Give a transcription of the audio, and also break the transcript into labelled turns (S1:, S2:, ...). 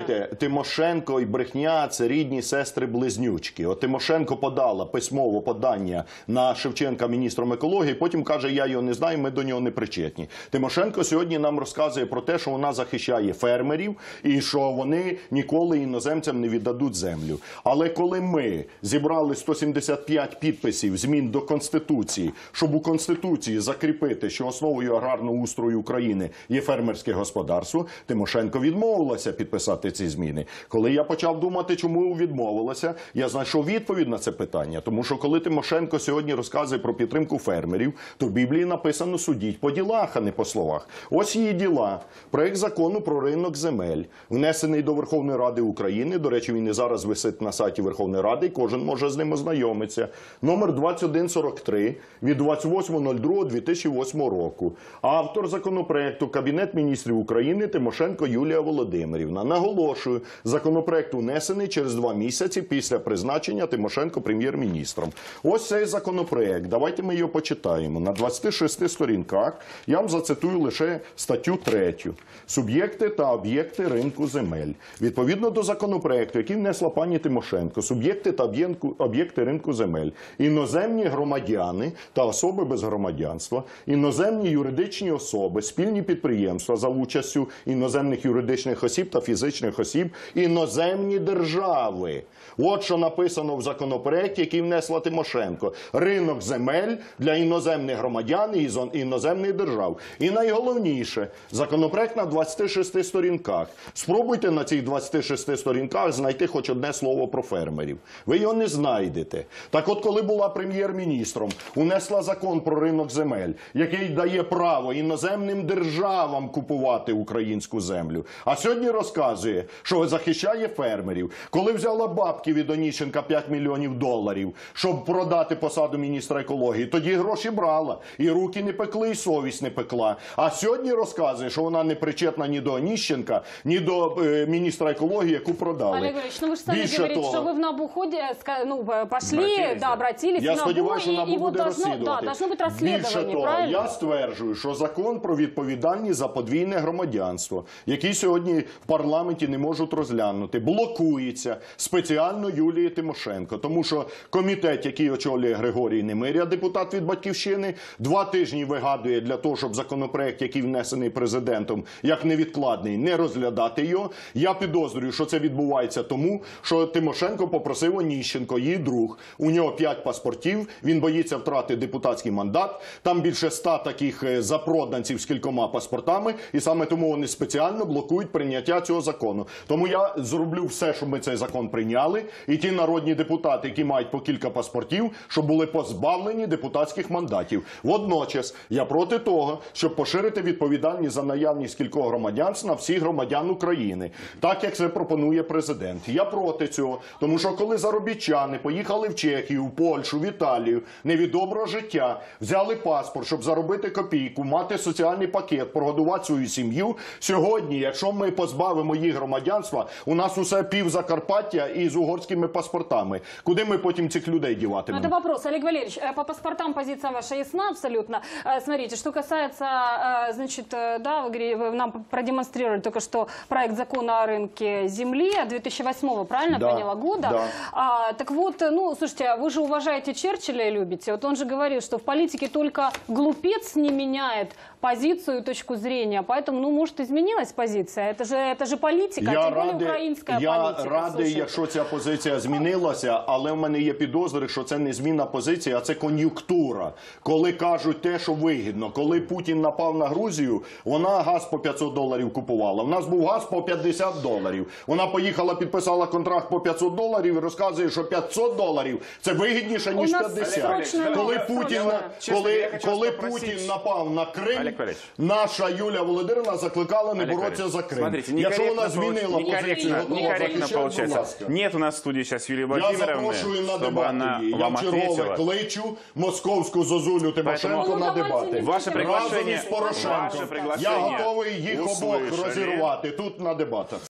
S1: Знаєте, Тимошенко і брехня – це рідні сестри-близнючки. От Тимошенко подала письмове подання на Шевченка міністром екології, потім каже, я його не знаю, ми до нього не причетні. Тимошенко сьогодні нам розказує про те, що вона захищає фермерів і що вони ніколи іноземцям не віддадуть землю. Але коли ми зібрали 175 підписів змін до Конституції, щоб у Конституції закріпити, що основою аграрного устрою України є фермерське господарство, Тимошенко відмовилася підписати ці зміни. Коли я почав думати, чому відмовилася, я знайшов відповідь на це питання. Тому що коли Тимошенко сьогодні розказує про підтримку фермерів, то в Біблії написано «судіть по ділах, а не по словах». Ось її діла. Проект закону про ринок земель, внесений до Верховної Ради України. До речі, він і зараз висить на сайті Верховної Ради, і кожен може з ним ознайомитися. Номер 2143 від 28.02.2008 року. Автор законопроекту – Кабінет міністрів України Тимошенко Юлія Володимирівна. Наголошую, законопроект унесений через 2 місяці після призначення Тимошенко прем'єр-міністром. Ось цей законопроект. Давайте ми його почитаємо. На 26 сторінках я вам зацитую лише статтю 3. Суб'єкти та об'єкти ринку земель. Відповідно до законопроекту, який внесла пані Тимошенко, суб'єкти та об'єкти ринку земель, іноземні громадяни та особи без громадянства, іноземні юридичні особи, спільні підприємства за участю іноземних юридичних осіб та фізичних осіб, іноземні держави. От що написано в законопроекті, який внесла Тимошенко. Ринок земель для іноземних громадян і іноземних держав. І найголовніше, законопроект на 26 сторінках. Спробуйте на цих 26 сторінках знайти хоч одне слово про фермерів. Ви його не знайдете. Так от, коли була прем'єр-міністром, унесла закон про ринок земель, який дає право іноземним державам купувати українську землю. А сьогодні розказує, що захищає фермерів. Коли взяла бабки від Онищенка 5 мільйонів доларів, щоб продати посаду міністра екології, тоді гроші брала. І руки не пекли, і совість не пекла. А сьогодні розказує, що вона не причетна ні до Онищенка, ні до міністра екології, яку продали.
S2: Олег Валерьевич, ну вы же сами говорите, что вы в НАБУ пошли, обратились
S1: я
S2: в НАБУ,
S1: сподіваюся, що НАБУ буде розслідувати.
S2: Должно быть расследование,
S1: Більше того,
S2: правильно?
S1: я стверджую, що закон про відповідальність за подвійне громадянство, який сьогодні в парламенті не можуть розглянути, блокується спеціально Юлією Тимошенко. Тому що комітет, який очолює Григорій Немиря, депутат від «Батьківщини», 2 тижні вигадує для того, щоб законопроект, який внесений президентом, як невідкладний, не розглядати його. Я підозрюю, що це відбувається тому, що Тимошенко попросив Онищенко, її друг. У нього 5 паспортів, він боїться втрати депутатський мандат. Там більше 100 таких запроданців з кількома паспортами, і саме тому вони спеціально блокують прийняття цього закону. Тому я зроблю все, щоб ми цей закон прийняли, і ті народні депутати, які мають по кілька паспортів, щоб були позбавлені депутатських мандатів. Водночас, я проти того, щоб поширити відповідальність за наявність кількох громадянств на всіх громадян України, так як це пропонує президент. Я проти цього, тому що коли заробітчани поїхали в Чехію, в Польщу, в Італію, не від доброго життя, взяли паспорт, щоб заробити копійку, мати соціальний пакет, прогодувати свою сім'ю, сьогодні, якщо ми позбавимо їх громадянства, у нас усе пів Закарпаття із угорськими паспортами. Куди ми потім цих людей діватимемо?
S2: Это вопрос, Олег Валерьевич. По паспортам позиция ваша ясна абсолютно. Смотрите, что касается, значит, да, вы нам продемонстрировали только что проект закона о рынке земли 2008, правильно поняла, года?
S1: Да.
S2: Так вот, ну, слушайте, вы же уважаете Черчилля и любите. Вот он же говорил, что в политике только глупец не меняет позицию и точку зрения. Поэтому, ну, может, изменилась позиция. Это же политика, тем более украинская политика.
S1: Я радий, якщо ця позиція змінилася, але в мене є підозри, що це не зміна позиції, а це кон'юнктура. Коли кажуть те, що вигідно. Коли Путін напав на Грузію, вона газ по 500 доларів купувала. У нас був газ по 50 доларів. Вона поїхала, підписала контракт по 500 доларів і розказує, що 500 доларів – це вигідніше, ніж 50. Коли Путін напав на Крим, наша Юлія Володимирівна закликала не боротися за Крим. Якщо вона змінила позицію,
S3: некорректно получается. Нет у нас в студии сейчас Юлии Владимировны, чтобы она вам ответила.
S1: Я кличу московську зозулю Тимошенко на дебати. Разом із Порошенком. Я готовий їх обох розірвати тут на дебатах.